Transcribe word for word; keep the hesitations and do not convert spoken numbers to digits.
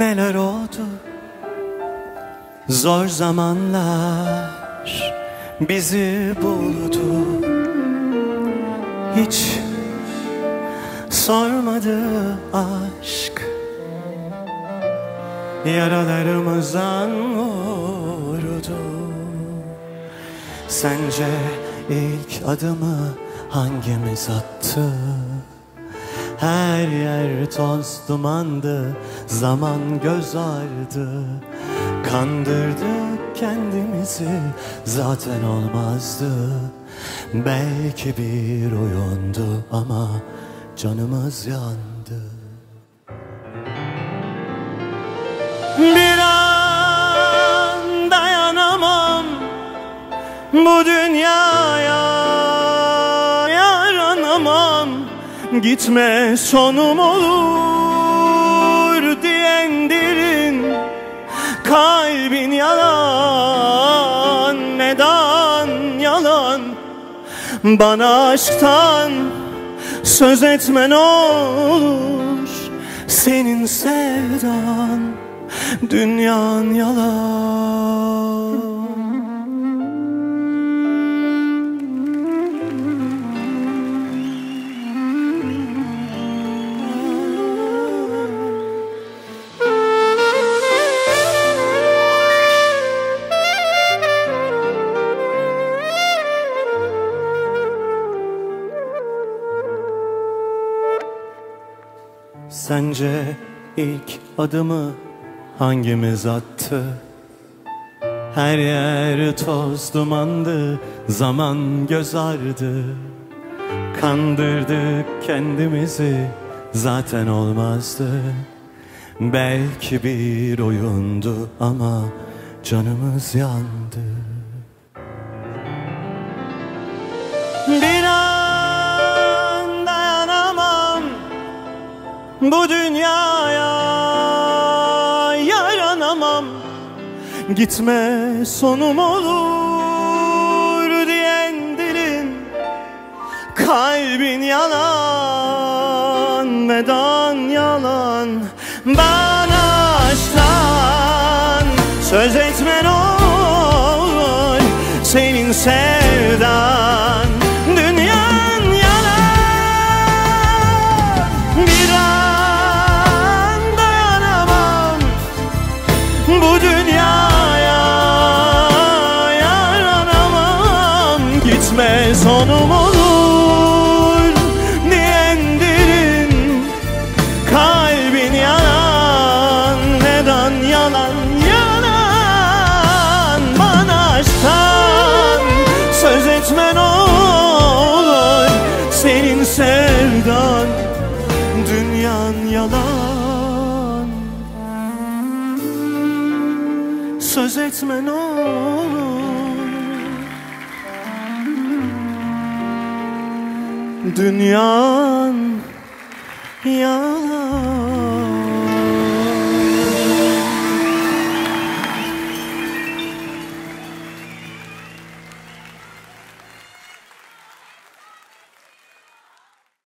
neler oldu. Zor zamanlar bizi buldu. Hiç sormadı aşk, yaralarımızdan vurdu. Sence ilk adımı hangimiz attı? Her yer toz dumandı, zaman göz ardı. Kandırdık kendimizi, zaten olmazdı. Belki bir oyundu ama canımız yandı. Bir an dayanamam bu dünyaya, yaranamam. Gitme sonum olur diyen derin, kalbin yalan, neden yalan? Bana aşktan söz etmen olur. Senin sevdan, dünyan yalan. Sence ilk adımı hangimiz attı? Her yer toz dumandı, zaman göz ardı. Kandırdık kendimizi, zaten olmazdı. Belki bir oyundu ama canımız yandı. Bir an dayanamam bu dünyaya, yaranamam. Gitme sonum olur diyen dilin, kalbin yalan, neden yalan? Bana aşktan söz etmen olur. Senin sevdan, dünyan yalan. Bir an dayanamam bu dünyaya, yaranamam. Gitme sonum olur diyen derin, kalbin yalan, neden yalan? Yalan. Bana aşktan söz etmen olur. Senin sevdan, dünyan yalan. Söz etmen olur. Dünyan yalan.